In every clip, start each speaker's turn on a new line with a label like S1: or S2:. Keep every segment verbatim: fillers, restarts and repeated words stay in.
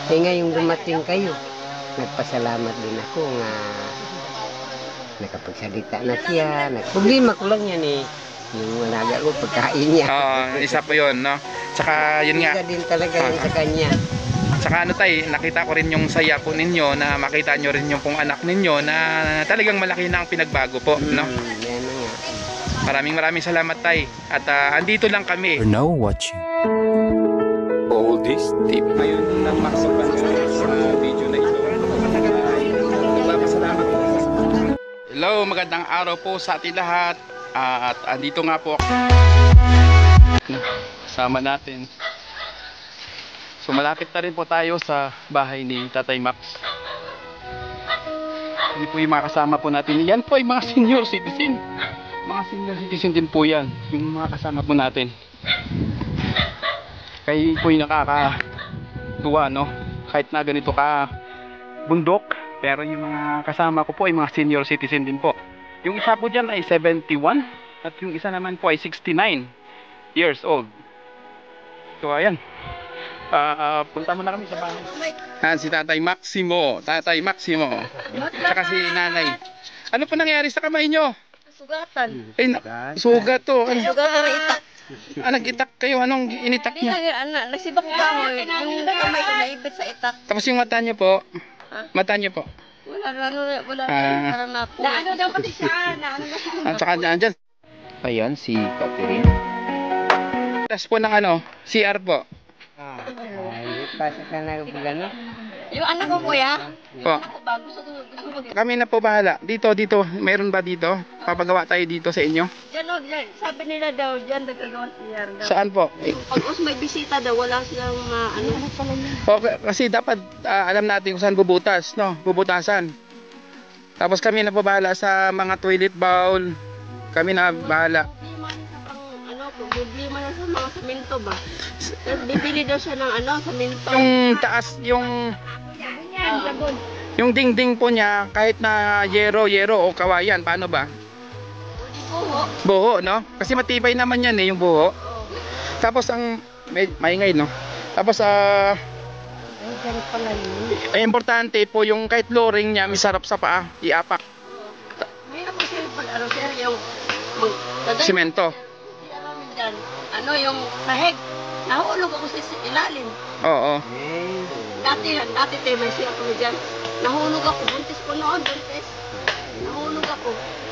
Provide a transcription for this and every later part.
S1: Eh ngayong dumating kayo, nagpasalamat din ako nga nakapagsalita na siya. Problema ko lang yan eh, yung alaga ko, pagkain niya.
S2: Oo, isa po yun, no? Tsaka yun nga.
S1: Isa din talaga yun sa kanya.
S2: Tsaka ano tay, nakita ko rin yung saya po ninyo na makita nyo rin yung pong anak ninyo na talagang malaki na ang pinagbago po, no?
S1: Hmm, yan na nga.
S2: Maraming maraming salamat tay. At uh, andito lang kami.
S3: You're now watching Oldies T V.
S2: Ngayon nang makasupan sa video na ito. Nagpapasalamat po. Hello, magandang araw po sa ating lahat. Uh, at andito nga po ako. Kasama natin. So malapit na rin po tayo sa bahay ni Tatay Max. Hindi po yung mga kasama po natin. Yan po ay mga senior citizen. Mga senior citizen din po yan. Yung mga kasama po natin. Kaya po yung nakakatuwa, no? Kahit na ganito ka bundok. Pero yung mga kasama ko po ay mga senior citizen din po. Yung isa po dyan ay seventy-one. At yung isa naman po ay sixty-nine years old. So ayan. Uh, punta muna kami sa bahay. Yan si Tatay Maximo. Tatay Maximo. Tsaka si Nanay. Ano po nangyari sa kamay nyo?
S4: Sugatan.
S2: Ay, na, sugat to. Ano?
S4: Sugatan na itak.
S2: Ah, nag-itak kayo. Anong initak
S4: Hindi
S2: nyo?
S4: na, anak, nagsibak ka mo. Yung kamay ko naibit sa itak.
S2: Tapos yung mata nyo po.
S4: Ha?
S2: Mata nyo po.
S4: Wala na, wala, wala
S2: Ah.
S4: na, parang na po. Naano daw pati siya, naano na siya.
S2: At saka dyan.
S3: Ayan si Catherine.
S2: Tapos po ng ano, C R po.
S1: Ah, ay, pasa ka na gano'n.
S4: Yung anak ko kuya,
S2: Po.
S4: ako ba, gusto ko, gusto ko.
S2: Kami na po bahala. Dito, dito. Mayroon ba dito? Papagawa tayo dito sa inyo?
S4: Diyan o, diyan. Sabi nila daw, diyan nagkagawa siya daw.
S2: Saan po? Eh,
S4: Pag us may bisita daw, wala silang ma, ano.
S2: Okay, kasi dapat ah, alam natin kung saan bubutas, no? Bubutasan. Tapos kami na po bahala sa mga toilet bowl. Kami na bahala.
S4: Problema niya sa pang, ano, problema na sa mga semento ba? Tapos bibili daw siya ng ano, semento.
S2: Yung taas, yung
S4: Yan, sabon.
S2: yung dingding po niya kahit na yero, yero o kawayan, paano ba?
S4: Oo.
S2: Buho, no? Kasi matibay naman yan eh, yung buho. Tapos ang may, maingay, no? Tapos ah
S4: Ay, ganun pala yun.
S2: ay importante po yung kahit flooring niya may sarap sa paa, iapak.
S4: Mayroon mo siya pag ano sir, yung mag, tagay,
S2: Semento.
S4: si ano dyan, ano yung sahig, nahulog ako sa ilalim.
S2: Oo.
S1: Eh,
S4: Dati, dati tayo may siya kami dyan, nahulog ako, buntis ko noon, buntis, nahulog ako.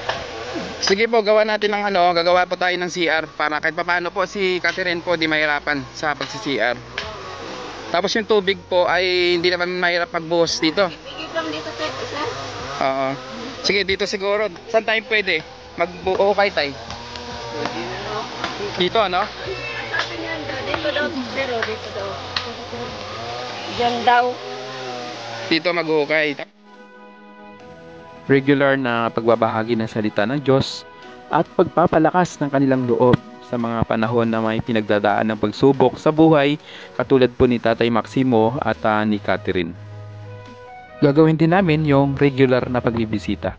S2: Sige po, gawa natin ng ano, gagawa po tayo ng C R para kahit papaano po si Catherine po di mahirapan sa pagsi-C R. Tapos yung tubig po ay hindi naman mahirap magbuhos dito.
S4: Ipigil lang dito sir, sir.
S2: Oo. Sige, dito siguro. Saan tayo pwede? Magbuo kay tayo. Dito, ano?
S4: Sabi niya, dito daw, pero dito daw. Diyan daw.
S2: Dito mag-ukay.
S3: Regular na pagbabahagi ng salita ng Diyos at pagpapalakas ng kanilang loob sa mga panahon na may pinagdadaan ng pagsubok sa buhay katulad po ni Tatay Maximo at uh, ni Catherine. Gagawin din namin yung regular na pagbibisita.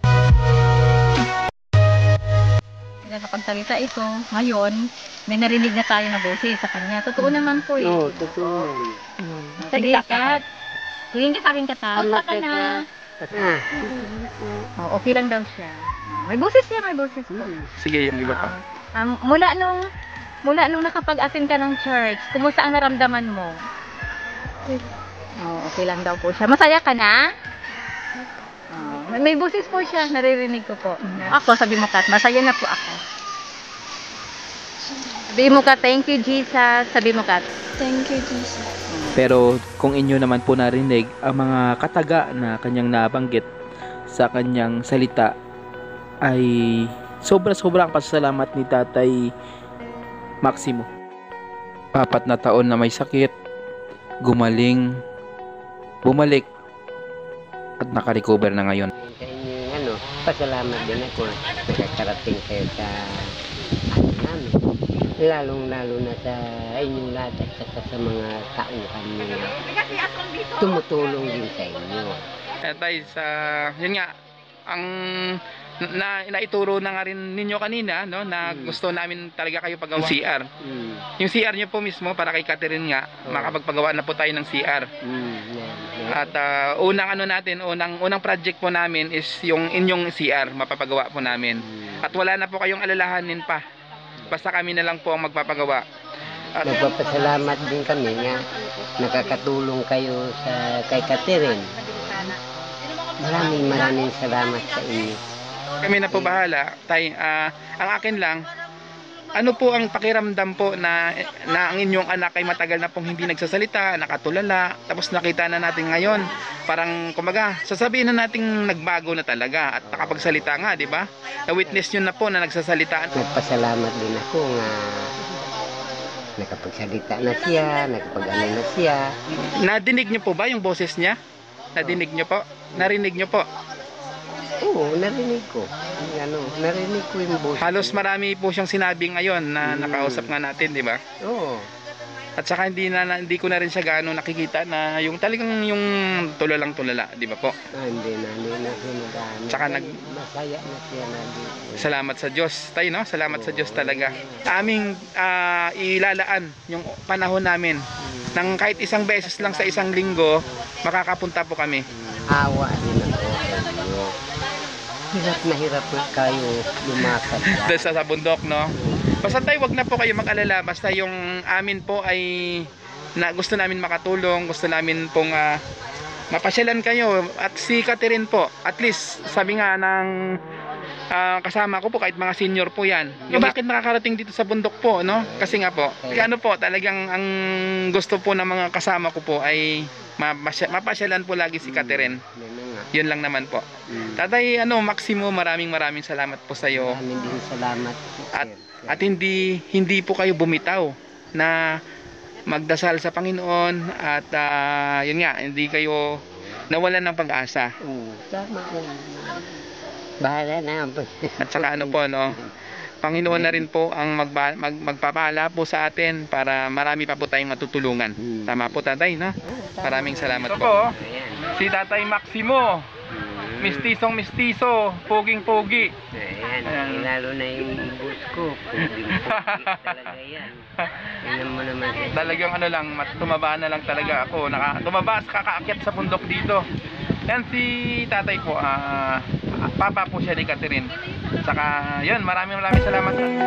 S5: Nakapagsalita ito, ngayon, may narinig na tayo na boses sa kanya. Totoo naman po eh.
S1: oo, totoo.
S5: Sige, Kat. Tingin ka sa akin, Kat. Basta ka na.
S1: Ah,
S5: Oh, okay lang daw siya. May boses siya, may boses po.
S2: Sige, yung iba pa.
S5: Um, mula nung, mula nung nakapag-attend ka ng church, kumusta ang naramdaman mo? Oh, okay lang daw po siya. Masaya ka na? Oh, may, may boses po siya, naririnig ko po. Ako, sabi mo, Kat, masaya na po ako. Sabi mo, Kat, thank you, Jesus. Sabi mo, Kat.
S4: Thank you, Jesus.
S3: Pero kung inyo naman po narinig ang mga kataga na kanyang nabanggit sa kanyang salita ay sobra-sobra ang pasasalamat ni Tatay Maximo. Apat na taon na may sakit, gumaling, bumalik at nakarecover na ngayon.
S1: sa inyo, ano, pasalamat din ako. Nakakarating kayo sa ano namin. Lalong-lalo na sa inyong lahat at saka sa mga tauhan nyo. Tumutulong din sa inyo.
S2: Kaya tayo sa, yun nga, ang
S3: na naituro na nga rin ninyo kanina, no, na
S1: Mm.
S3: gusto namin talaga kayo pagawa C R.
S1: Mm.
S3: Yung C R nyo po mismo para kay Catherine nga,
S1: Oo.
S3: makapagpagawa na po tayo ng C R.
S1: Mm. Yan. Yan.
S3: At ah, unang ano natin, unang unang project po namin is yung inyong C R, mapapagawa po namin.
S1: Mm.
S3: At wala na po kayong alalahanin pa. Basta kami na lang po ang magpapagawa. At
S1: Nagpapasalamat din kami nga nakakatulong kayo sa kay Catherine. Maraming maraming salamat sa inyo.
S3: kami na po bahala. Tay, ah, ang akin lang, ano po ang pakiramdam po na, na ang inyong anak ay matagal na pong hindi nagsasalita, nakatulala, tapos nakita na natin ngayon, parang kumaga, sasabihin na nating nagbago na talaga at nakapagsalita nga, di ba? Na-witness nyo na po na nagsasalita.
S1: Nagpasalamat din ako nga nakapagsalita na siya, nakapag-ano na siya.
S3: Nadinig nyo po ba yung boses niya? Nadinig nyo po? Narinig nyo po?
S1: Oo, narinig ko. Ano, narinig ko yung boses.
S3: Halos marami po siyang sinabi ngayon na
S1: Mm.
S3: nakausap nga natin, di ba?
S1: Oo.
S3: At saka hindi na na- hindi ko na rin siya gaano nakikita na yung talagang yung tulalang tulala, di ba po?
S1: Ah, hindi na, hindi na siya nag-ano.
S3: Tsaka nag-
S1: Masaya na siya na dito.
S3: Salamat sa Diyos. Tayo, no? Salamat sa Diyos talaga. Aming ah, ilalaan yung panahon namin. Nang kahit isang beses lang sa isang linggo, makakapunta po kami.
S1: Awa din ako sa inyo. Hirap na hirap na kayo lumakad.
S3: Doon sa, sa bundok, no? Basta tayo, wag na po kayo mag-alala. Basta yung amin po ay na gusto namin makatulong, gusto namin pong ah, mapasyalan kayo. At si Catherine po, at least sabi nga ng ah, kasama ko po, kahit mga senior po yan. Yung bakit nakakarating dito sa bundok po, no? Kasi nga po, kaya ano po, talagang ang gusto po ng mga kasama ko po ay mapasya- mapasyalan po lagi si Catherine.
S1: Yan na nga.
S3: Yun lang naman po.
S1: Mm.
S3: Tatay, ano, Maximo, maraming maraming salamat po sa iyo.
S1: Maraming din salamat.
S3: At
S1: sir.
S3: at hindi hindi po kayo bumitaw na magdasal sa Panginoon at ah, yun nga, hindi kayo nawalan ng pag-asa.
S1: Oo, tama ko. Bahala na.
S3: At saka ano po, no, Panginoon na rin po ang magba, mag, magpapala po sa atin para marami pa po tayong matutulungan.
S1: Hmm.
S3: Tama po, tatay, no? Maraming salamat
S2: Ito
S3: po.
S2: po,
S1: Ayan.
S2: si Tatay Maximo.
S1: Mm.
S2: Mistisong mistiso, poging-pogi.
S1: Ayan.
S2: Ayan.
S1: Eh, lalo na yung boss ko. Puging-pugi talaga yan. Tingnan mo naman siya.
S2: Talagang ano lang, mat- tumaba na lang talaga ako. Naka, tumaba, kakaakyat sa bundok dito. Yan si tatay po, ah, papa po siya ni Catherine. Saka, yun, maraming maraming salamat.